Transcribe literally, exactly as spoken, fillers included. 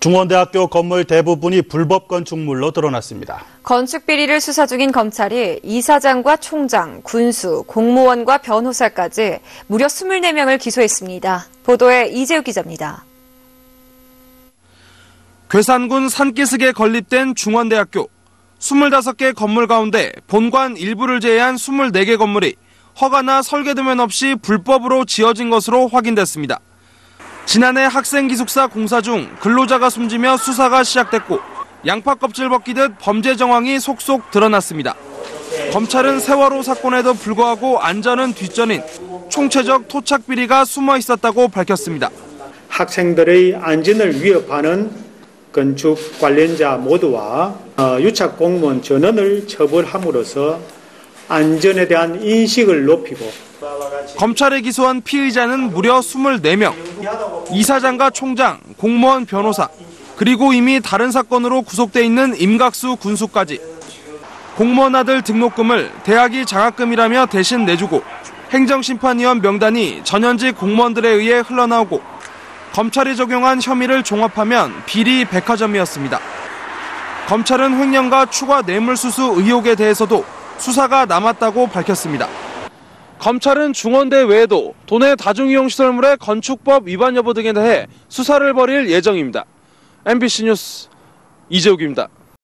중원대학교 건물 대부분이 불법 건축물로 드러났습니다. 건축 비리를 수사 중인 검찰이 이사장과 총장, 군수, 공무원과 변호사까지 무려 이십사 명을 기소했습니다. 보도에 이재욱 기자입니다. 괴산군 산기슭에 건립된 중원대학교. 이십오 개 건물 가운데 본관 일부를 제외한 이십사 개 건물이 허가나 설계도면 없이 불법으로 지어진 것으로 확인됐습니다. 지난해 학생 기숙사 공사 중 근로자가 숨지며 수사가 시작됐고 양파 껍질 벗기듯 범죄 정황이 속속 드러났습니다. 검찰은 세월호 사건에도 불구하고 안전은 뒷전인 총체적 토착 비리가 숨어 있었다고 밝혔습니다. 학생들의 안전을 위협하는 건축 관련자 모두와 유착 공무원 전원을 처벌함으로써 안전에 대한 인식을 높이고 검찰에 기소한 피의자는 무려 이십사 명, 이사장과 총장, 공무원, 변호사, 그리고 이미 다른 사건으로 구속돼 있는 임각수 군수까지. 공무원 아들 등록금을 대학이 장학금이라며 대신 내주고 행정심판위원 명단이 전현직 공무원들에 의해 흘러나오고 검찰이 적용한 혐의를 종합하면 비리 백화점이었습니다. 검찰은 횡령과 추가 뇌물수수 의혹에 대해서도 수사가 남았다고 밝혔습니다. 검찰은 중원대 외에도 도내 다중이용시설물의 건축법 위반 여부 등에 대해 수사를 벌일 예정입니다. 엠비씨 뉴스 이재욱입니다.